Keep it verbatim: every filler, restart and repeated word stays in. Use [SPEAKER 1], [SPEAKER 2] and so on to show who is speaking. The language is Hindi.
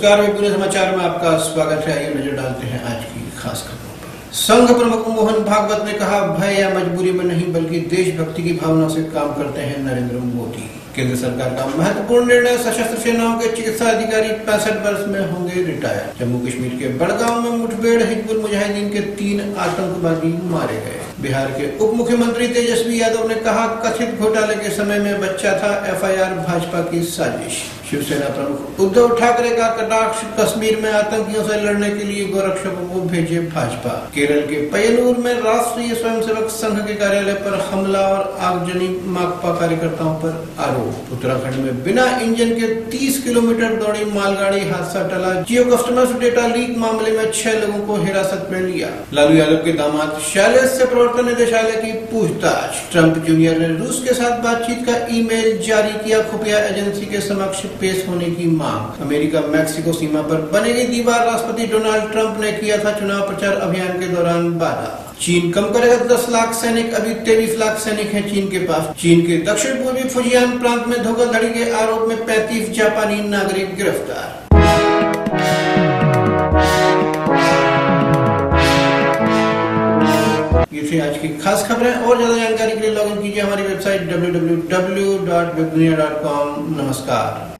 [SPEAKER 1] नमस्कार, वेब समाचार में आपका स्वागत है। आइए नजर डालते हैं आज की खास खबरों पर। संघ प्रमुख मोहन भागवत ने कहा, भय या मजबूरी में नहीं बल्कि देशभक्ति की भावना से काम करते हैं नरेंद्र मोदी। केंद्र सरकार का महत्वपूर्ण निर्णय, सशस्त्र सेनाओं के चिकित्सा अधिकारी पैंसठ वर्ष में होंगे रिटायर। जम्मू कश्मीर के बड़गांव में मुठभेड़, हिजबुल मुजाहिदीन के तीन आतंकवादी मारे गए। बिहार के उप मुख्यमंत्री तेजस्वी यादव ने कहा, कथित घोटाले के समय में बच्चा था, एफ आई आर भाजपा की साजिश। शिवसेना प्रमुख उद्धव ठाकरे का कटाक्ष, कश्मीर में आतंकियों से लड़ने के लिए गोरक्षकों को भेजे भाजपा। केरल के पय्यनूर में राष्ट्रीय स्वयंसेवक संघ के कार्यालय पर हमला और आगजनी, माकपा कार्यकर्ताओं पर आरोप। उत्तराखंड में बिना इंजन के तीस किलोमीटर दौड़ी मालगाड़ी, हादसा टला। जियो कस्टमर्स डेटा लीक मामले में छह लोगों को हिरासत में लिया। लालू यादव के दामाद शैलेश से प्रवर्तन निदेशालय की पूछताछ। ट्रंप जूनियर ने रूस के साथ बातचीत का ईमेल जारी किया, खुफिया एजेंसी के समक्ष पेश होने की मांग। अमेरिका मैक्सिको सीमा पर बनेगी दीवार, राष्ट्रपति डोनाल्ड ट्रंप ने किया था चुनाव प्रचार अभियान के दौरान वादा। चीन कम करेगा दस लाख सैनिक, अभी तेईस लाख सैनिक हैं चीन के पास। चीन के दक्षिण पूर्वी फुजियान प्रांत में धोखाधड़ी के आरोप में पैंतीस जापानी नागरिक गिरफ्तार। ये थी आज की खास खबरें। और ज्यादा जानकारी के लिए लॉग इन कीजिए हमारी website W W W dot Webdunia dot com. नमस्कार।